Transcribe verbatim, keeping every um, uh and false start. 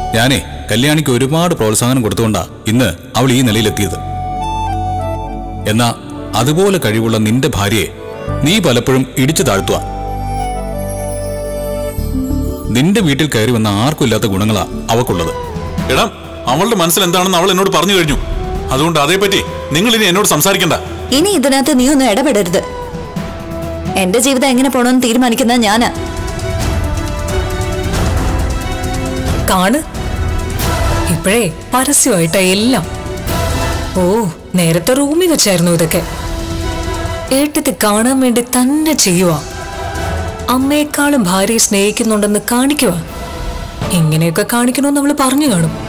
ഞാനേ കല്യാണിക്ക് ഒരുപാട് പ്രോത്സാഹനം കൊടുത്തുകൊണ്ടാ ഇന്ന് അവൾ ഈ നിലയിലെത്തിയത്. എന്നാ അതുപോലെ കഴിവുള്ള നിന്റെ ഭാര്യയെ നീ പലപ്പോഴും ഇടിച്ചു താഴ്ത്തുക. നിന്റെ വീട്ടിൽ കയറി വന്ന ആർക്കും ഇല്ലാത്ത ഗുണങ്ങളാ അവക്കുള്ളത്. എടാ, അവളുടെ മനസ്സിൽ എന്താണെന്ന് അവൾ എന്നോട് പറഞ്ഞു കഴിഞ്ഞു. അതുകൊണ്ട് അതേപറ്റി നിങ്ങൾ ഇനി എന്നോട് സംസാരിക്കണ്ട. ഇനി ഇതിനകത്ത് നീ ഒന്നും ഇടപെടരുത്. എന്റെ ജീവിതം എങ്ങനെ പോണമെന്ന് തീരുമാനിക്കുന്ന ഞാനാ. കാണ്, ഇപ്പോഴേ പരസ്യമായിട്ടാ എല്ലാം. ഓ, നേരത്തെ റൂമിൽ വെച്ചായിരുന്നു ഇതൊക്കെ. ഏട്ടത്തി കാണാൻ വേണ്ടി തന്നെ ചെയ്യുക. അമ്മയെക്കാളും ഭാര്യയെ സ്നേഹിക്കുന്നുണ്ടെന്ന് കാണിക്കുക. ഇങ്ങനെയൊക്കെ കാണിക്കണമെന്ന് അവള് പറഞ്ഞു കാണും.